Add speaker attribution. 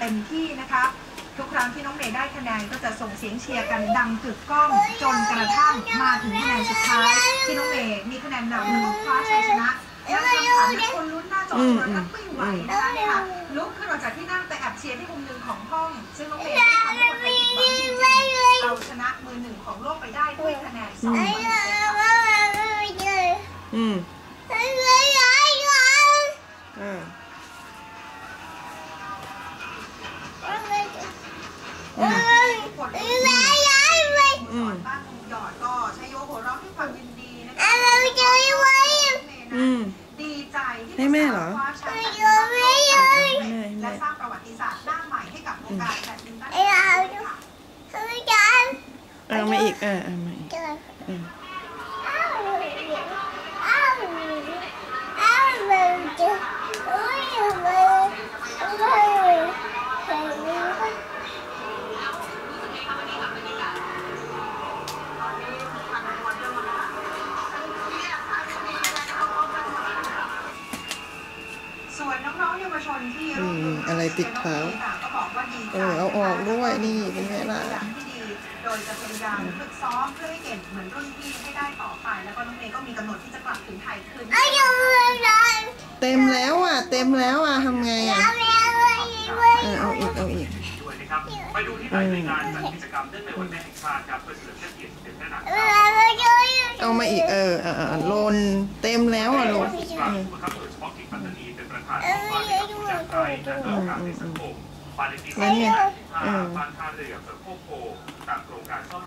Speaker 1: เต็มที่นะคะทุกครั้งที่น้องเมย์ได้คะแนนก็จะส่งเสียงเชียร์กันดังกึกก้องจนกระทั่งมาถึงคะแนนสุดท้ายที่น้องเมย์มีคะแนนนำและคว้าชัยชนะยังทำให้คนลุ้นหน้าจอโทรทัศน์ไม่ไหวนะคะเนี่ยค่ะลุกขึ้นออกจากที่นั่งไปแอบเชียร์ที่มุมหนึ่งของห้องซึ่งน้องเมย์ทำให้คนไทยผิดหวังจริงๆเอาชนะมือหนึ่งของโลกไปได้ด้วยคะแนน2-1บ้านมุงหยอดก็ใช้โยโหร้องด้วยความยินดีนะคะดีใจที่ได้คว้าชัยและสร้างประวัติศาสตร์หน้าใหม่ให้กับวงการแบดมินตัน
Speaker 2: เอามาอีกเอามาอีก
Speaker 1: ส่วนน้องๆเยาวชนที่
Speaker 2: อะไรติดเท้า
Speaker 1: ก็บอกว่าดีใจ
Speaker 2: เอาออกด้วยนี่เป็นไงล่ะ
Speaker 1: ที่ดีโดยจะพยายามฝึกซ้อมเพื่อให้เก่งเหมือนรุ่นพี่ให้ได้ต่อไปแล้วก็น้องเมย์ก็มีกำหนดที่จะกลับถึงไทยคืน
Speaker 2: เต็มแล้วทำไงเอาอีก
Speaker 3: ด้วยนะครับไปดูที่ไหนในการจัดกิจกรรมเนื่องในวันแม่แห่งชาติครับเพื่อเฉลิมพระเกียรติสมเด็จพระนาง
Speaker 2: เอามาอีกลนเต็มแล้วลน
Speaker 3: ผู้บังคับหน่วยเฉพาะกิจปัตตานีเป็นประธานของฝ่ายการผู้จัดการและต่อการในสังคมฝ่ายในปี25บ้านท่าเรืออำเภอโคกโพ